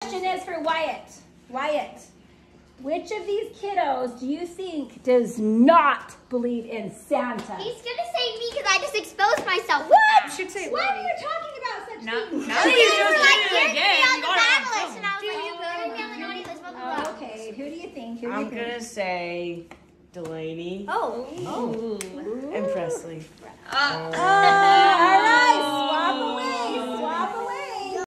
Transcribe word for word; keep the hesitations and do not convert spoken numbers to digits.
question is for Wyatt. Wyatt, which of these kiddos do you think does not believe in Santa? He's gonna say me because I just exposed myself. What? With Should say Why are you talking about such no, things? No, so you you just were did like, it you're again. on the You got it. panelist, and I was Do like, you you're gonna be on the naughty list, blah, blah, blah. Oh, okay, who do you think? Who do you I'm think? gonna say Delaney Oh. Oh. and Presley. Uh, all